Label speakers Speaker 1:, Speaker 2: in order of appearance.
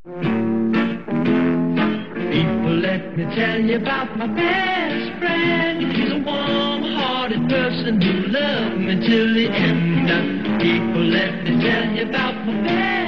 Speaker 1: People, let me tell you about my best friend. He's a warm-hearted person who loved me till the end. People, let me tell you about my best friend.